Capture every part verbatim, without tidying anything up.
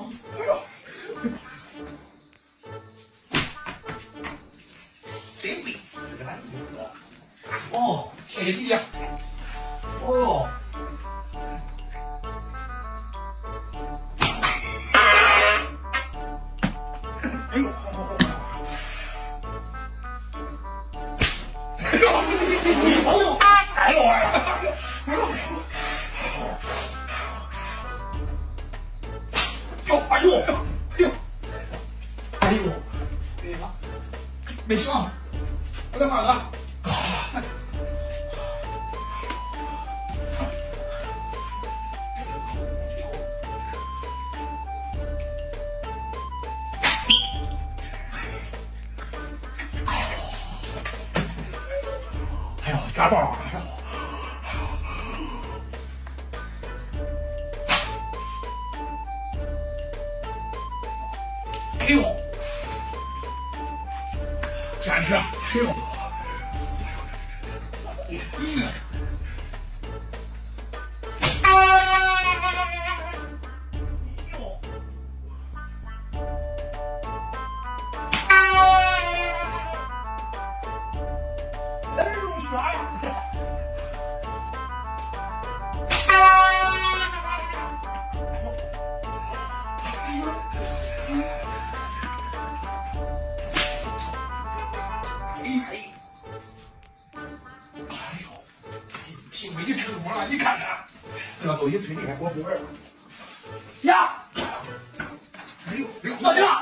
哎呦，真背，这个男的。哦，谢谢弟弟。哦。哎呦，好好好。哎呦，哎呦，哎呦，哎呦。 哎呦，哎呦，哎呦，对了，没事啊，我在哪呢？哎呦，抓包！哎呦。 哎呦，坚持！哎呦，嗯，那是入血呀！哎呦，挺美的成功了，你看看，这个东西吹，你还给我不玩了呀？哎呦，哎呦，老弟！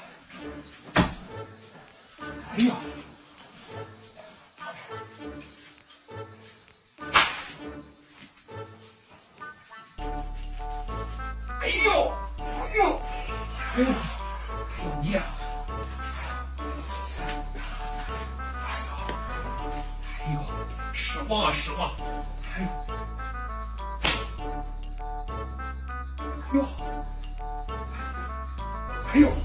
哎呀！哎呦，哎呦，哎呦，老弟呀！ 哎呦，失望啊，失望！哎呦，哎呦，哎呦，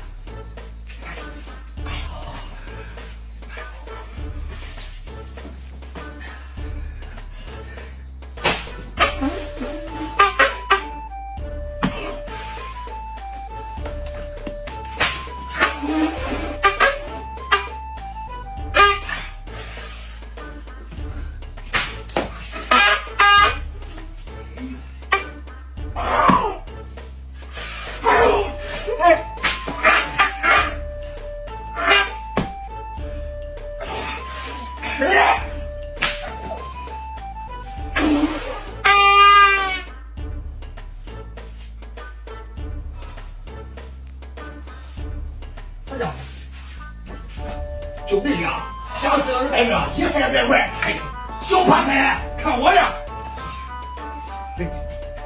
哎呀，就那样，想死人带命，一赛别怪。哎呀，小趴菜，看我呀！哎呦，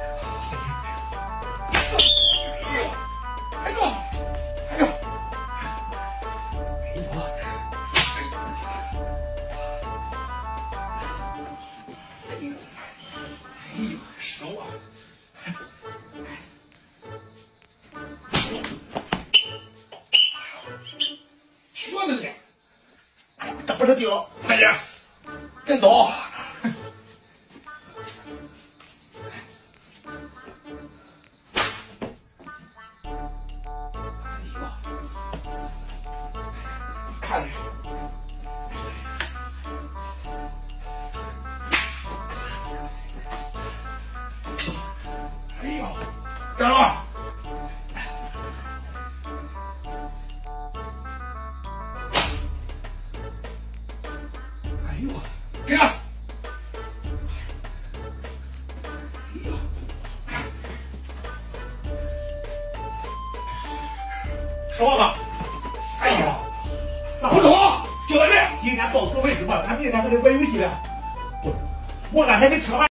哎呦，哎呦，哎呦，哎呦，哎呦，手啊！ 学的呢，这不是钉，大姐，跟刀。哎呦，看着。哎呦，站住！ 哎呦，给啊！哎呦，说话吧！哎呦，不中，教练，今天到此为止吧，咱明天还得玩游戏呢。我我俺还没吃完。